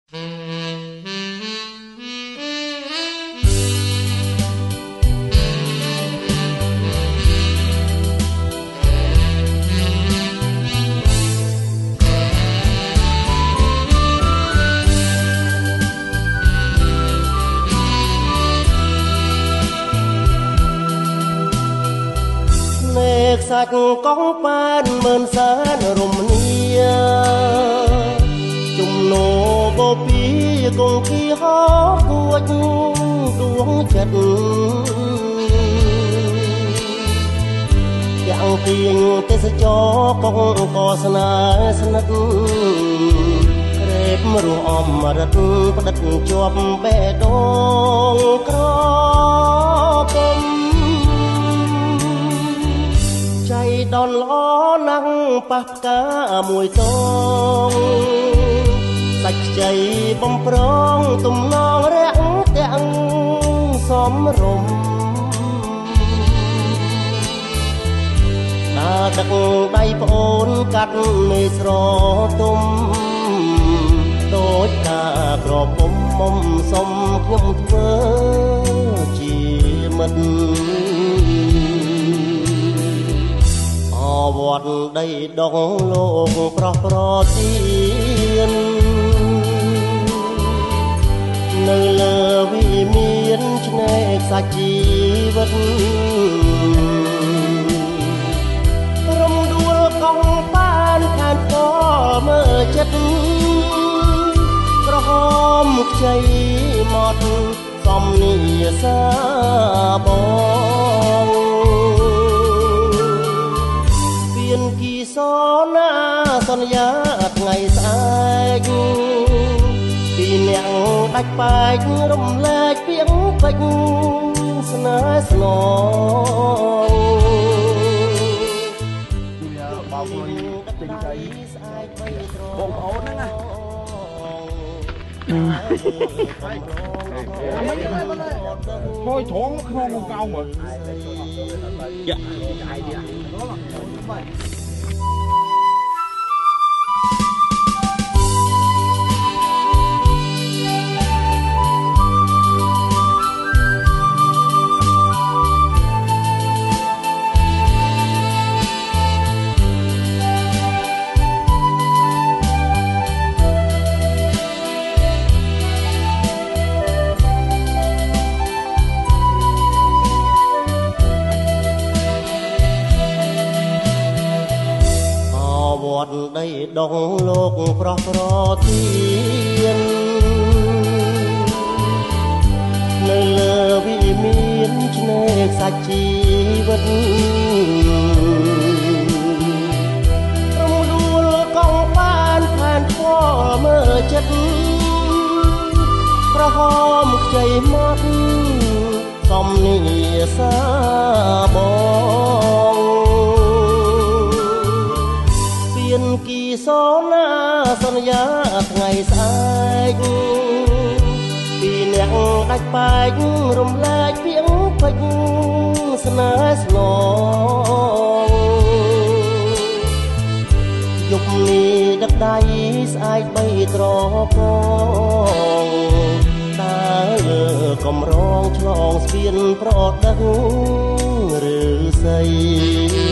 សាច់កងប៉ែនមើលសែនរមនីជំនោបពីកងគីហោគួចដួងចិត្តទាំងទៀងទេសចរកងក៏ស្នេហ៍ស្និទ្ធក្រេបរស់អមរិតផ្ដិតជាប់បេះដូងក្រពុំใจดอนล้อนั่งปักกามวยตองสักใจบ่มปรองตุ่มน้องแรงแต่งสมรมตาดักใบโอนกัดไม่สรอตุ่มโดยกากรอบผมมอมสมยมเธอจีมันវត្តដីដងលោកប្រោះប្រទាននៅលើវិមានឆ្នេរសាច់ជីវិតរំដួលកងប៉ានខានក៏មើលចិត្តក្រហមខ្ចីមកសំនីសាបងគីសណាសន្យាថ្ងៃស្អែកពីអ្នកដាច់បែករំលែកពីងពេចស្នេហ៍ស្នងបោកលុយទិញដីស្អែកបីត្រង់បងប្អូនហ្នឹងណាthôi thoáng không con cao mà dạវត្តដីដងលោកប្រោះប្រទាននៅលើវិមានឆ្នេរសាច់ជីវិតរំដួលកងប៉ានខានពណ៌មើលចិត្តក្រហមខ្ចីមកសំនីសាបងគីសណាសន្យាថ្ងៃស្អែកពីអ្នកដាច់បែករំលែកពីងពេចស្នេហ៍ស្នងយប់នេះដឹកដៃស្អែកបីត្រកងដើរលើកំរងឆ្លងស្ពានប្រដឹងឬស័យ